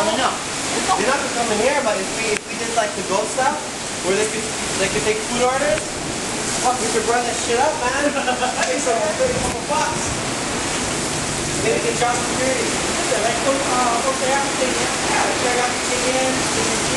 coming up. They're not gonna come in here, but if we did like the go stuff, where they could take food orders, fuck, we could run that shit up, man. Pay some $30 Maybe we can charge security. Like, okay, everything. Yeah, check out everything in.